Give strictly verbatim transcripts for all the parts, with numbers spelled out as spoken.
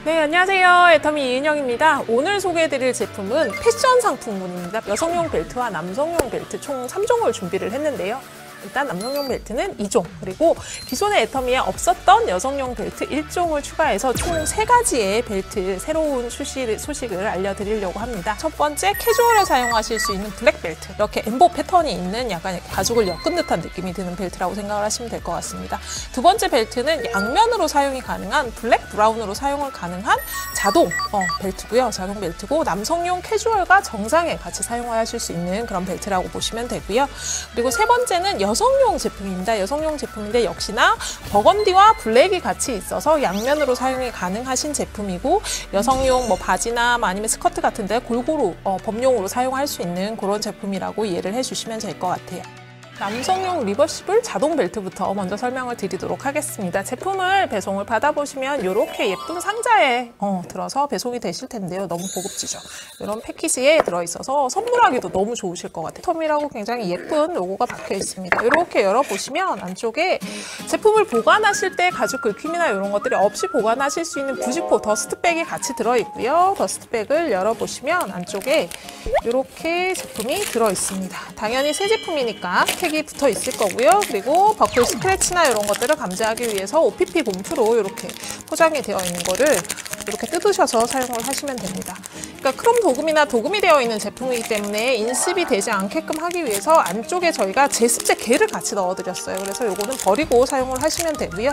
네, 안녕하세요. 애터미 이은영입니다. 오늘 소개해드릴 제품은 패션 상품군입니다. 여성용 벨트와 남성용 벨트 총 삼 종을 준비를 했는데요. 일단 남성용 벨트는 이 종, 그리고 기존의 애터미에 없었던 여성용 벨트 일 종을 추가해서 총 세 가지의 벨트 새로운 출시 소식을 알려드리려고 합니다. 첫 번째, 캐주얼에 사용하실 수 있는 블랙 벨트. 이렇게 엠보 패턴이 있는 약간 가죽을 엮은 듯한 느낌이 드는 벨트라고 생각을 하시면 될 것 같습니다. 두 번째 벨트는 양면으로 사용이 가능한 블랙 브라운으로 사용을 가능한 자동 어, 벨트고요. 자동 벨트고 남성용 캐주얼과 정장에 같이 사용하실 수 있는 그런 벨트라고 보시면 되고요. 그리고 세 번째는 여성용 제품입니다. 여성용 제품인데 역시나 버건디와 블랙이 같이 있어서 양면으로 사용이 가능하신 제품이고, 여성용 뭐 바지나 뭐 아니면 스커트 같은데 골고루 어, 범용으로 사용할 수 있는 그런 제품이라고 이해를 해주시면 될 것 같아요. 남성용 리버시블 자동 벨트부터 먼저 설명을 드리도록 하겠습니다. 제품을 배송을 받아보시면 이렇게 예쁜 상자에 어, 들어서 배송이 되실 텐데요. 너무 고급지죠. 이런 패키지에 들어있어서 선물하기도 너무 좋으실 것 같아요. 텀이라고 굉장히 예쁜 로고가 박혀 있습니다. 이렇게 열어보시면 안쪽에 제품을 보관하실 때 가죽 긁힘이나 이런 것들이 없이 보관하실 수 있는 부직포 더스트백이 같이 들어있고요. 더스트백을 열어보시면 안쪽에 이렇게 제품이 들어있습니다. 당연히 새 제품이니까 이 붙어 있을 거고요. 그리고 버클 스크래치나 이런 것들을 감지하기 위해서 오피피 본프로 이렇게 포장이 되어 있는 거를 이렇게 뜯으셔서 사용을 하시면 됩니다. 그러니까 크롬 도금이나 도금이 되어 있는 제품이기 때문에 인습이 되지 않게끔 하기 위해서 안쪽에 저희가 제습제 겔을 같이 넣어드렸어요. 그래서 이거는 버리고 사용을 하시면 되고요.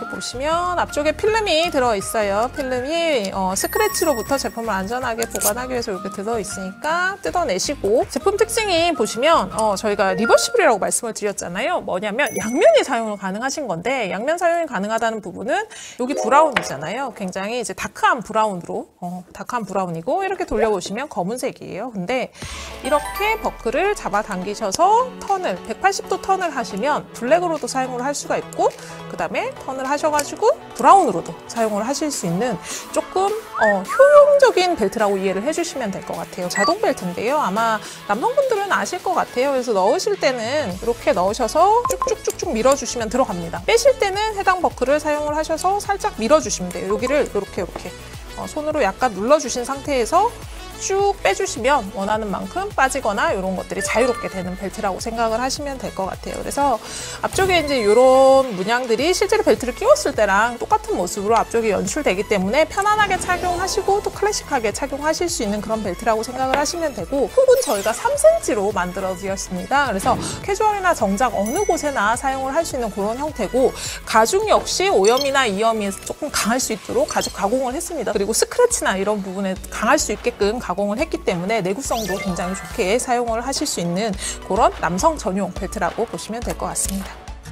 보시면 앞쪽에 필름이 들어있어요. 필름이 어, 스크래치로부터 제품을 안전하게 보관하기 위해서 이렇게 들어있으니까 뜯어내시고, 제품 특징이 보시면 어, 저희가 리버시블이라고 말씀을 드렸잖아요. 뭐냐면 양면이 사용을 가능하신 건데, 양면 사용이 가능하다는 부분은 여기 브라운이잖아요. 굉장히 이제 다크한 브라운으로 어, 다크한 브라운이고, 이렇게 돌려보시면 검은색이에요. 근데 이렇게 버클을 잡아당기셔서 턴을 백팔십 도 턴을 하시면 블랙으로도 사용을 할 수가 있고, 그 다음에 턴을 하셔가지고 브라운으로도 사용을 하실 수 있는 조금 어, 효용적인 벨트라고 이해를 해주시면 될 것 같아요. 자동 벨트인데요. 아마 남성분들은 아실 것 같아요. 그래서 넣으실 때는 이렇게 넣으셔서 쭉쭉쭉쭉 밀어주시면 들어갑니다. 빼실 때는 해당 버클을 사용을 하셔서 살짝 밀어주시면 돼요. 여기를 이렇게 이렇게 어, 손으로 약간 눌러주신 상태에서 쭉 빼주시면 원하는 만큼 빠지거나 이런 것들이 자유롭게 되는 벨트라고 생각을 하시면 될 것 같아요. 그래서 앞쪽에 이제 이런 문양들이 실제로 벨트를 끼웠을 때랑 똑같은 모습으로 앞쪽에 연출되기 때문에 편안하게 착용하시고 또 클래식하게 착용하실 수 있는 그런 벨트라고 생각을 하시면 되고, 훅은 저희가 삼 센티미터로 만들어 드렸습니다. 그래서 캐주얼이나 정장 어느 곳에나 사용을 할 수 있는 그런 형태고, 가죽 역시 오염이나 이염이 조금 강할 수 있도록 가죽 가공을 했습니다. 그리고 스크래치나 이런 부분에 강할 수 있게끔 가공을 했기 때문에 내구성도 굉장히 좋게 사용을 하실 수 있는 그런 남성 전용 벨트라고 보시면 될 것 같습니다.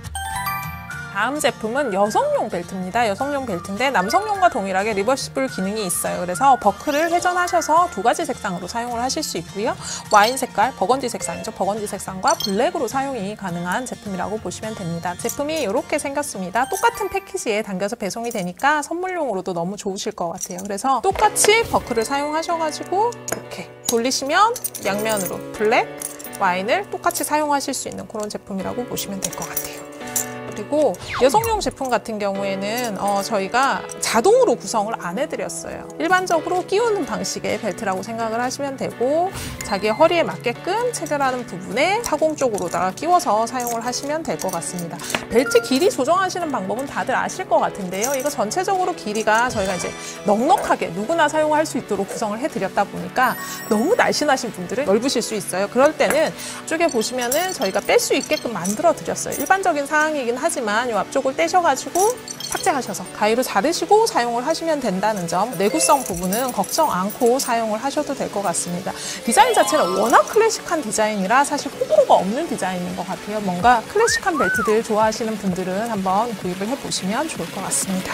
다음 제품은 여성용 벨트입니다. 여성용 벨트인데 남성용과 동일하게 리버시블 기능이 있어요. 그래서 버클을 회전하셔서 두 가지 색상으로 사용을 하실 수 있고요. 와인 색깔, 버건디 색상이죠. 버건디 색상과 블랙으로 사용이 가능한 제품이라고 보시면 됩니다. 제품이 이렇게 생겼습니다. 똑같은 패키지에 담겨서 배송이 되니까 선물용으로도 너무 좋으실 것 같아요. 그래서 똑같이 버클을 사용하셔가지고 이렇게 돌리시면 양면으로 블랙, 와인을 똑같이 사용하실 수 있는 그런 제품이라고 보시면 될 것 같아요. 그리고 여성용 제품 같은 경우에는 어, 저희가 자동으로 구성을 안 해드렸어요. 일반적으로 끼우는 방식의 벨트라고 생각을 하시면 되고, 자기의 허리에 맞게끔 체결하는 부분에 사공 쪽으로다가 끼워서 사용을 하시면 될 것 같습니다. 벨트 길이 조정하시는 방법은 다들 아실 것 같은데요. 이거 전체적으로 길이가 저희가 이제 넉넉하게 누구나 사용할 수 있도록 구성을 해드렸다 보니까 너무 날씬하신 분들은 넓으실 수 있어요. 그럴 때는 앞쪽에 보시면은 저희가 뺄 수 있게끔 만들어 드렸어요. 일반적인 사항이긴 하지만 하지만 이 앞쪽을 떼셔가지고 삭제하셔서 가위로 자르시고 사용을 하시면 된다는 점, 내구성 부분은 걱정 않고 사용을 하셔도 될 것 같습니다. 디자인 자체는 워낙 클래식한 디자인이라 사실 호불호가 없는 디자인인 것 같아요. 뭔가 클래식한 벨트들 좋아하시는 분들은 한번 구입을 해보시면 좋을 것 같습니다.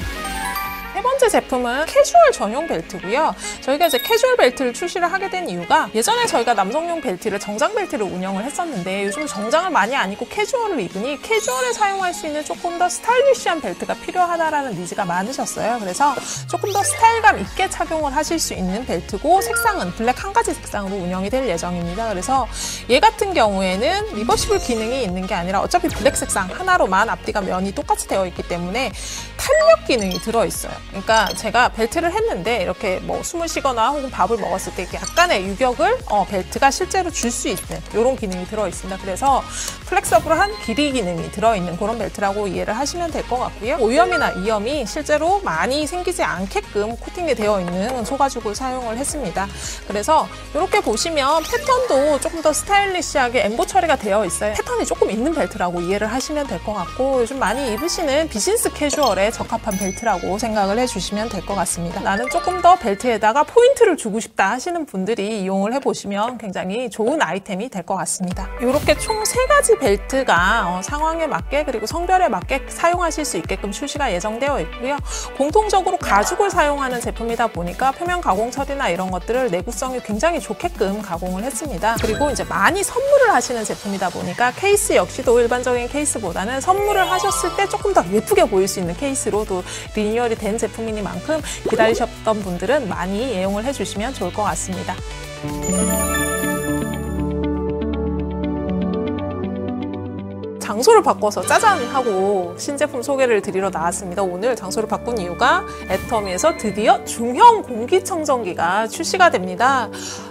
세 번째 제품은 캐주얼 전용 벨트고요. 저희가 이제 캐주얼 벨트를 출시를 하게 된 이유가, 예전에 저희가 남성용 벨트를 정장 벨트를 운영을 했었는데 요즘 정장을 많이 안 입고 캐주얼을 입으니 캐주얼에 사용할 수 있는 조금 더 스타일리시한 벨트가 필요하다라는 니즈가 많으셨어요. 그래서 조금 더 스타일감 있게 착용을 하실 수 있는 벨트고, 색상은 블랙 한 가지 색상으로 운영이 될 예정입니다. 그래서 얘 같은 경우에는 리버시블 기능이 있는 게 아니라 어차피 블랙 색상 하나로만 앞뒤가 면이 똑같이 되어 있기 때문에 탄력 기능이 들어있어요. 그러니까 제가 벨트를 했는데 이렇게 뭐 숨을 쉬거나 혹은 밥을 먹었을 때 약간의 유격을 어, 벨트가 실제로 줄 수 있는 이런 기능이 들어있습니다. 그래서 플렉서블한 길이 기능이 들어있는 그런 벨트라고 이해를 하시면 될 것 같고요. 오염이나 이염이 실제로 많이 생기지 않게끔 코팅이 되어 있는 소가죽을 사용을 했습니다. 그래서 이렇게 보시면 패턴도 조금 더 스타일리시하게 엠보 처리가 되어 있어요. 패턴이 조금 있는 벨트라고 이해를 하시면 될 것 같고 요즘 많이 입으시는 비즈니스 캐주얼에 적합한 벨트라고 생각을 해주시면 될 것 같습니다. 나는 조금 더 벨트에다가 포인트를 주고 싶다 하시는 분들이 이용을 해보시면 굉장히 좋은 아이템이 될 것 같습니다. 이렇게 총 세 가지 벨트가 어, 상황에 맞게 그리고 성별에 맞게 사용하실 수 있게끔 출시가 예정되어 있고요. 공통적으로 가죽을 사용하는 제품이다 보니까 표면 가공 처리나 이런 것들을 내구성이 굉장히 좋게끔 가공을 했습니다. 그리고 이제 많이 선물을 하시는 제품이다 보니까 케이스 역시도 일반적인 케이스보다는 선물을 하셨을 때 조금 더 예쁘게 보일 수 있는 케이스로도 리뉴얼이 된 제품이니만큼 기다리셨던 분들은 많이 애용을 해주시면 좋을 것 같습니다. 장소를 바꿔서 짜잔 하고 신제품 소개를 드리러 나왔습니다. 오늘 장소를 바꾼 이유가 애터미에서 드디어 중형 공기청정기가 출시가 됩니다.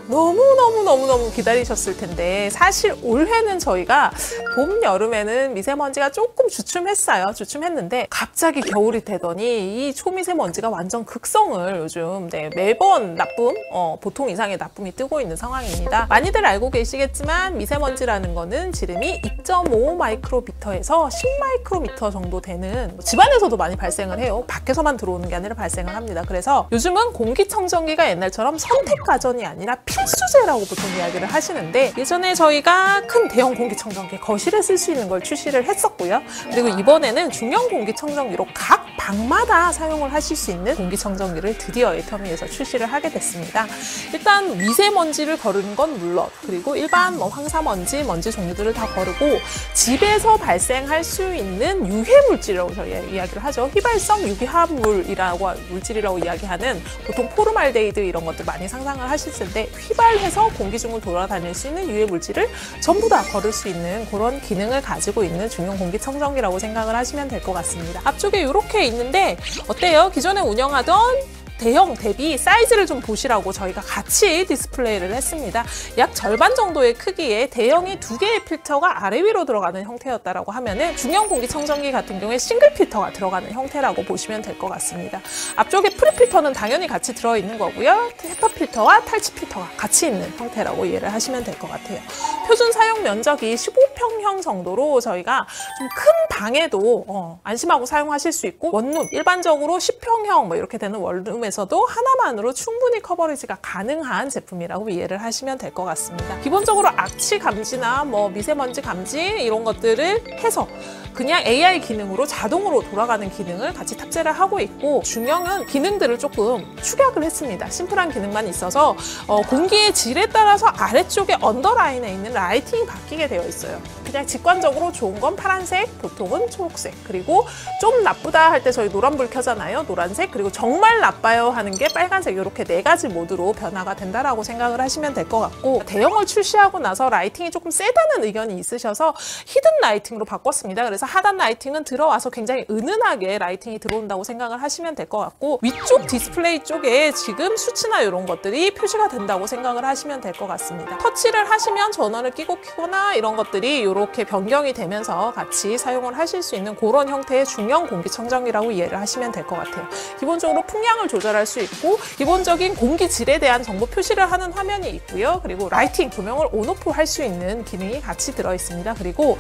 너무너무너무너무 기다리셨을 텐데 사실 올해는 저희가 봄, 여름에는 미세먼지가 조금 주춤했어요. 주춤했는데 갑자기 겨울이 되더니 이 초미세먼지가 완전 극성을 요즘 네, 매번 나쁨, 어, 보통 이상의 나쁨이 뜨고 있는 상황입니다. 많이들 알고 계시겠지만 미세먼지라는 거는 지름이 이 점 오 마이크로미터에서 십 마이크로미터 정도 되는 집안에서도 많이 발생을 해요. 밖에서만 들어오는 게 아니라 발생을 합니다. 그래서 요즘은 공기청정기가 옛날처럼 선택가전이 아니라 필수제라고 보통 이야기를 하시는데 예전에 저희가 큰 대형 공기청정기 거실에 쓸 수 있는 걸 출시를 했었고요. 그리고 이번에는 중형 공기청정기로 각 방마다 사용을 하실 수 있는 공기청정기를 드디어 애터미에서 출시를 하게 됐습니다. 일단 미세먼지를 거르는 건 물론 그리고 일반 뭐 황사먼지, 먼지 종류들을 다 거르고 집에서 발생할 수 있는 유해물질이라고 저희 이야기를 하죠. 휘발성 유기화물이라고 물질이라고 이야기하는 보통 포름알데히드 이런 것들 많이 상상을 하실 텐데 휘발해서 공기 중을 돌아다닐 수 있는 유해물질을 전부 다 거를 수 있는 그런 기능을 가지고 있는 중형 공기청정기라고 생각을 하시면 될 것 같습니다. 앞쪽에 이렇게 있는데 어때요? 기존에 운영하던 대형 대비 사이즈를 좀 보시라고 저희가 같이 디스플레이를 했습니다. 약 절반 정도의 크기의 대형이 두 개의 필터가 아래 위로 들어가는 형태였다라고 하면은 중형 공기청정기 같은 경우에 싱글 필터가 들어가는 형태라고 보시면 될 것 같습니다. 앞쪽에 프리필터는 당연히 같이 들어있는 거고요. 헤파 필터와 탈취 필터가 같이 있는 형태라고 이해를 하시면 될 것 같아요. 표준 사용 면적이 십오 평형 정도로 저희가 좀 큰 방에도 어, 안심하고 사용하실 수 있고 원룸, 일반적으로 십 평형 뭐 이렇게 되는 원룸에 에서도 하나만으로 충분히 커버리지가 가능한 제품이라고 이해를 하시면 될 것 같습니다. 기본적으로 악취 감지나 뭐 미세먼지 감지 이런 것들을 해서 그냥 에이아이 기능으로 자동으로 돌아가는 기능을 같이 탑재를 하고 있고 중형은 기능들을 조금 축약을 했습니다. 심플한 기능만 있어서 어, 공기의 질에 따라서 아래쪽에 언더라인에 있는 라이팅이 바뀌게 되어 있어요. 그냥 직관적으로 좋은 건 파란색, 보통은 초록색, 그리고 좀 나쁘다 할 때 저희 노란불 켜잖아요. 노란색, 그리고 정말 나빠요 하는 게 빨간색, 이렇게 네 가지 모드로 변화가 된다라고 생각을 하시면 될 것 같고 대형을 출시하고 나서 라이팅이 조금 세다는 의견이 있으셔서 히든 라이팅으로 바꿨습니다. 그래서 하단 라이팅은 들어와서 굉장히 은은하게 라이팅이 들어온다고 생각을 하시면 될 것 같고 위쪽 디스플레이 쪽에 지금 수치나 이런 것들이 표시가 된다고 생각을 하시면 될 것 같습니다. 터치를 하시면 전원을 끼고 켜거나 이런 것들이 이렇게 변경이 되면서 같이 사용을 하실 수 있는 그런 형태의 중형 공기청정기라고 이해를 하시면 될 것 같아요. 기본적으로 풍량을 조절할 수 있고 기본적인 공기질에 대한 정보 표시를 하는 화면이 있고요. 그리고 라이팅, 조명을 온오프 할 수 있는 기능이 같이 들어있습니다. 그리고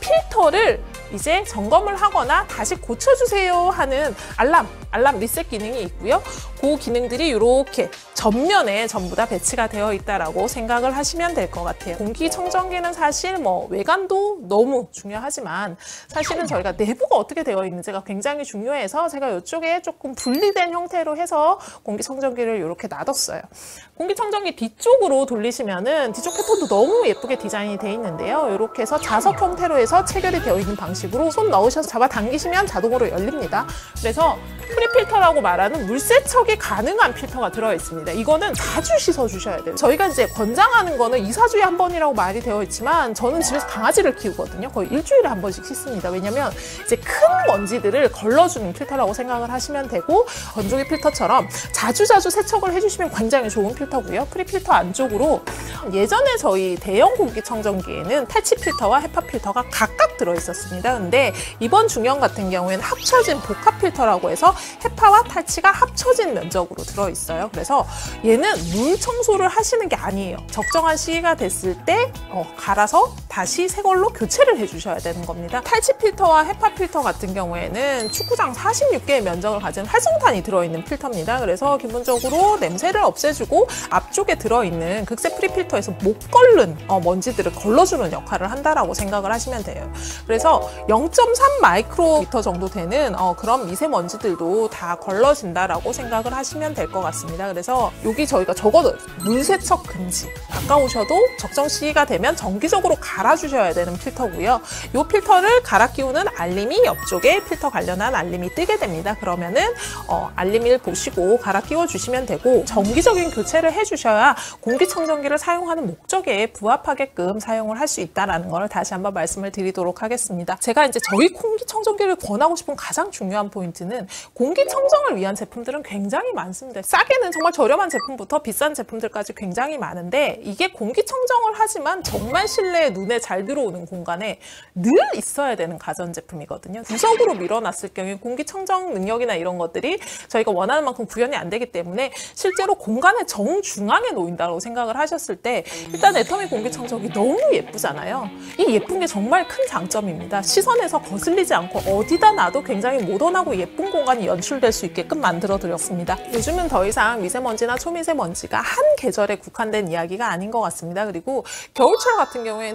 필터를 이제 점검을 하거나 다시 고쳐주세요 하는 알람, 알람 리셋 기능이 있고요. 그 기능들이 이렇게 전면에 전부 다 배치가 되어 있다라고 생각을 하시면 될 것 같아요. 공기청정기는 사실 뭐 외관도 너무 중요하지만 사실은 저희가 내부가 어떻게 되어 있는지가 굉장히 중요해서 제가 이쪽에 조금 분리된 형태로 해서 공기청정기를 이렇게 놔뒀어요. 공기청정기 뒤쪽으로 돌리시면은 뒤쪽 패턴도 너무 예쁘게 디자인이 되어 있는데요. 이렇게 해서 자석 형태로 해서 체결이 되어 있는 방식 방식으로 손 넣으셔서 잡아당기시면 자동으로 열립니다. 그래서 프리필터라고 말하는 물세척이 가능한 필터가 들어있습니다. 이거는 자주 씻어주셔야 돼요. 저희가 이제 권장하는 거는 이, 사 주에 한 번이라고 말이 되어 있지만 저는 집에서 강아지를 키우거든요. 거의 일주일에 한 번씩 씻습니다. 왜냐면 이제 큰 먼지들을 걸러주는 필터라고 생각을 하시면 되고, 건조기 필터처럼 자주자주 세척을 해주시면 굉장히 좋은 필터고요. 프리필터 안쪽으로 예전에 저희 대형 공기청정기에는 탈취 필터와 헤파 필터가 각각 들어있었습니다. 근데 이번 중형 같은 경우에는 합쳐진 복합 필터라고 해서 헤파와 탈취가 합쳐진 면적으로 들어있어요. 그래서 얘는 물 청소를 하시는 게 아니에요. 적정한 시기가 됐을 때 어, 갈아서 다시 새 걸로 교체를 해주셔야 되는 겁니다. 탈취 필터와 헤파 필터 같은 경우에는 축구장 사십육 개의 면적을 가진 활성탄이 들어있는 필터입니다. 그래서 기본적으로 냄새를 없애주고 앞쪽에 들어있는 극세 프리필터에서 못 걸른 어, 먼지들을 걸러주는 역할을 한다라고 생각을 하시면 돼요. 그래서 영 점 삼 마이크로미터 정도 되는 어, 그런 미세먼지들도 다 걸러진다라고 생각을 하시면 될 것 같습니다. 그래서 여기 저희가 적어도 물세척 금지, 가까우셔도 적정 시기가 되면 정기적으로 갈아주셔야 되는 필터고요. 이 필터를 갈아 끼우는 알림이 옆쪽에 필터 관련한 알림이 뜨게 됩니다. 그러면은 어, 알림을 보시고 갈아 끼워 주시면 되고, 정기적인 교체를 해주셔야 공기청정기를 사용하는 목적에 부합하게끔 사용을 할 수 있다는 걸 다시 한번 말씀을 드리도록 하겠습니다. 제가 이제 저희 공기청정기를 권하고 싶은 가장 중요한 포인트는 공기청정을 위한 제품들은 굉장히 많습니다. 싸게는 정말 저렴한 제품부터 비싼 제품들까지 굉장히 많은데, 이게 공기청정을 하지만 정말 실내에 눈에 잘 들어오는 공간에 늘 있어야 되는 가전제품이거든요. 구석으로 밀어놨을 경우에 공기청정 능력이나 이런 것들이 저희가 원하는 만큼 구현이 안 되기 때문에 실제로 공간의 정중앙에 놓인다고 생각을 하셨을 때, 일단 애터미 공기청정기 너무 예쁘잖아요. 이 예쁜 게 정말 큰 장점입니다. 시선에서 거슬리지 않고 어디다 놔도 굉장히 모던하고 예쁜 공간이 연출될 수 있게끔 만들어 드렸습니다. 요즘은 더 이상 미세먼지나 초미세먼지가 한 계절에 국한된 이야기가 아닌 것 같습니다. 그리고 겨울철 같은 경우에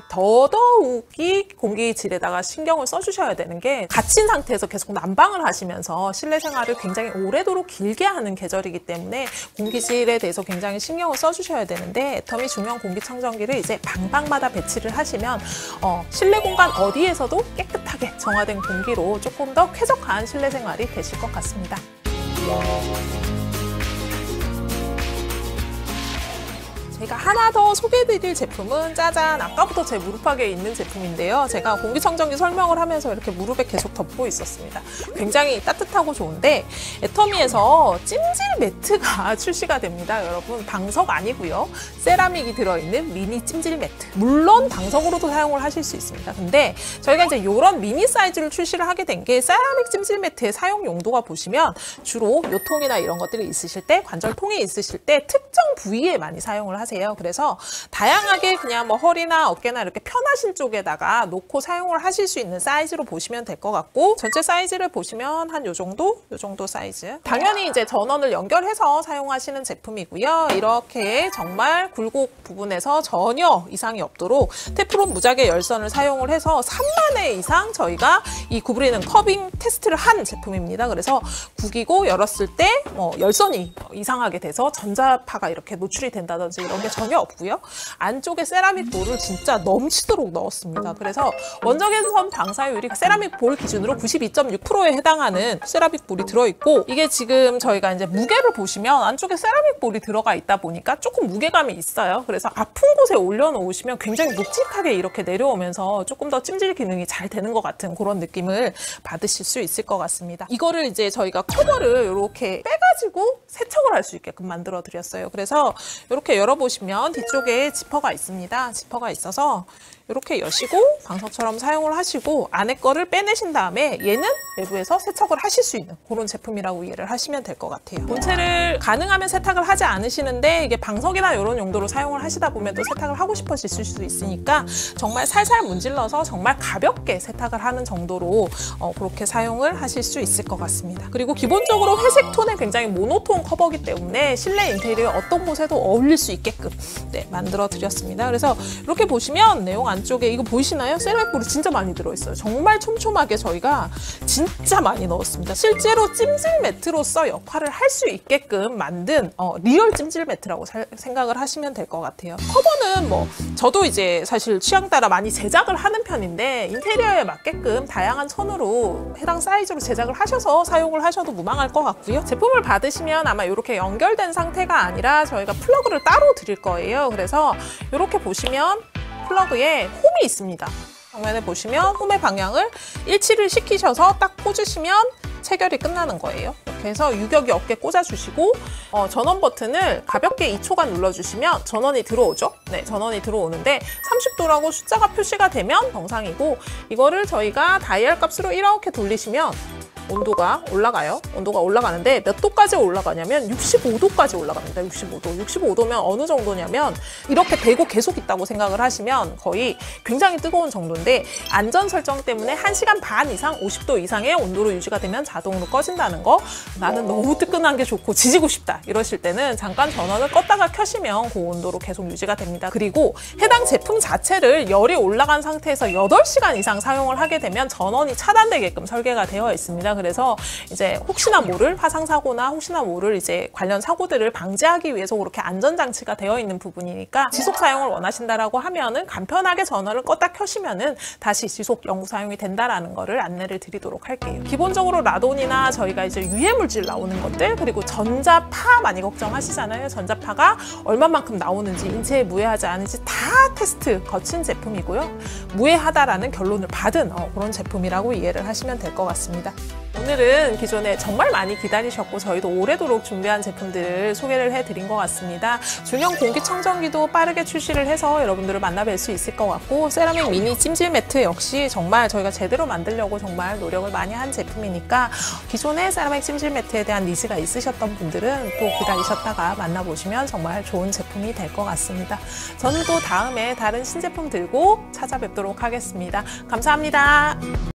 더더욱이 공기질에다가 신경을 써주셔야 되는 게, 갇힌 상태에서 계속 난방을 하시면서 실내 생활을 굉장히 오래도록 길게 하는 계절이기 때문에 공기질에 대해서 굉장히 신경을 써주셔야 되는데, 애터미 중형 공기청정기를 이제 방방마다 배치를 하시면 어, 실내 공간 어디에서도 깨끗하게 정화된 공기로 조금 더 쾌적한 실내 생활이 되실 것 같습니다. 제가 하나 더 소개해드릴 제품은 짜잔, 아까부터 제 무릎팍에 있는 제품인데요. 제가 공기청정기 설명을 하면서 이렇게 무릎에 계속 덮고 있었습니다. 굉장히 따뜻하고 좋은데, 애터미에서 찜질 매트가 출시가 됩니다. 여러분, 방석 아니고요. 세라믹이 들어있는 미니 찜질 매트. 물론 방석으로도 사용을 하실 수 있습니다. 근데 저희가 이제 이런 미니 사이즈를 출시를 하게 된 게, 세라믹 찜질 매트의 사용 용도가 보시면 주로 요통이나 이런 것들이 있으실 때, 관절통이 있으실 때 특정 부위에 많이 사용을 하세요. 그래서 다양하게 그냥 뭐 허리나 어깨나 이렇게 편하신 쪽에다가 놓고 사용을 하실 수 있는 사이즈로 보시면 될 것 같고, 전체 사이즈를 보시면 한 요 정도? 요 정도 사이즈. 당연히 이제 전원을 연결해서 사용하시는 제품이고요. 이렇게 정말 굴곡 부분에서 전혀 이상이 없도록 테프론 무작위 열선을 사용을 해서 삼만 회 이상 저희가 이 구부리는 커빙 테스트를 한 제품입니다. 그래서 구기고 열었을 때 뭐 열선이 이상하게 돼서 전자파가 이렇게 노출이 된다든지 이런 게 전혀 없고요. 안쪽에 세라믹 볼을 진짜 넘치도록 넣었습니다. 그래서 원적외선 방사율이 세라믹 볼 기준으로 구십이 점 육 퍼센트에 해당하는 세라믹 볼이 들어있고, 이게 지금 저희가 이제 무게를 보시면 안쪽에 세라믹 볼이 들어가 있다 보니까 조금 무게감이 있어요. 그래서 아픈 곳에 올려놓으시면 굉장히 묵직하게 이렇게 내려오면서 조금 더 찜질 기능이 잘 되는 것 같은 그런 느낌을 받으실 수 있을 것 같습니다. 이거를 이제 저희가 커버를 이렇게 빼가지고 세척을 할 수 있게끔 만들어 드렸어요. 그래서 이렇게 열어보시면 뒤쪽에 지퍼가 있습니다. 지퍼가 있어서 이렇게 여시고 방석처럼 사용을 하시고, 안에 거를 빼내신 다음에 얘는 외부에서 세척을 하실 수 있는 그런 제품이라고 이해를 하시면 될 것 같아요. 본체를 가능하면 세탁을 하지 않으시는데, 이게 방석이나 이런 용도로 사용을 하시다 보면 또 세탁을 하고 싶어질 수 있으니까 정말 살살 문질러서 정말 가볍게 세탁을 하는 정도로 어, 그렇게 사용을 하실 수 있을 것 같습니다. 그리고 기본적으로 회색 톤의 굉장히 모노톤 커버이기 때문에 실내 인테리어 어떤 곳에도 어울릴 수 있게끔 네, 만들어 드렸습니다. 그래서 이렇게 보시면 내용 안쪽에 이거 보이시나요? 세라믹볼이 진짜 많이 들어있어요. 정말 촘촘하게 저희가 진짜 많이 넣었습니다. 실제로 찜질 매트로서 역할을 할 수 있게끔 만든 어, 리얼 찜질 매트라고 사, 생각을 하시면 될 것 같아요. 커버는 뭐 저도 이제 사실 취향 따라 많이 제작을 하는 편인데 인테리어에 맞게끔 다양한 선으로 해당 사이즈로 제작을 하셔서 사용을 하셔도 무방할 것 같고요. 제품을 받으시면 아마 이렇게 연결된 상태가 아니라 저희가 플러그를 따로 드릴 거예요. 그래서 이렇게 보시면 플러그에 홈이 있습니다. 정면에 보시면 홈의 방향을 일치를 시키셔서 딱 꽂으시면 체결이 끝나는 거예요. 이렇게 해서 유격이 어깨 꽂아주시고 어, 전원 버튼을 가볍게 이 초간 눌러주시면 전원이 들어오죠. 네, 전원이 들어오는데 삼십 도라고 숫자가 표시가 되면 정상이고 이거를 저희가 다이얼 값으로 이렇게 돌리시면 온도가 올라가요. 온도가 올라가는데 몇 도까지 올라가냐면 육십오 도까지 올라갑니다. 육십오 도. 육십오 도면 어느 정도냐면 이렇게 대고 계속 있다고 생각을 하시면 거의 굉장히 뜨거운 정도인데 안전 설정 때문에 한 시간 반 이상 오십 도 이상의 온도로 유지가 되면 자동으로 꺼진다는 거. 나는 너무 뜨끈한 게 좋고 지지고 싶다 이러실 때는 잠깐 전원을 껐다가 켜시면 그 온도로 계속 유지가 됩니다. 그리고 해당 제품 자체를 열이 올라간 상태에서 여덟 시간 이상 사용을 하게 되면 전원이 차단되게끔 설계가 되어 있습니다. 그래서 이제 혹시나 모를 화상 사고나 혹시나 모를 이제 관련 사고들을 방지하기 위해서 그렇게 안전 장치가 되어 있는 부분이니까 지속 사용을 원하신다라고 하면은 간편하게 전원을 껐다 켜시면은 다시 지속 영구 사용이 된다라는 거를 안내를 드리도록 할게요. 기본적으로 라돈이나 저희가 이제 유해 물질 나오는 것들 그리고 전자파 많이 걱정하시잖아요. 전자파가 얼마만큼 나오는지 인체에 무해하지 않은지 다 테스트 거친 제품이고요. 무해하다라는 결론을 받은 어, 그런 제품이라고 이해를 하시면 될 것 같습니다. 오늘은 기존에 정말 많이 기다리셨고 저희도 오래도록 준비한 제품들을 소개를 해드린 것 같습니다. 중형 공기청정기도 빠르게 출시를 해서 여러분들을 만나뵐 수 있을 것 같고 세라믹 미니 찜질 매트 역시 정말 저희가 제대로 만들려고 정말 노력을 많이 한 제품이니까 기존에 세라믹 찜질 매트에 대한 니즈가 있으셨던 분들은 또 기다리셨다가 만나보시면 정말 좋은 제품이 될 것 같습니다. 저는 또 다음에 다른 신제품 들고 찾아뵙도록 하겠습니다. 감사합니다.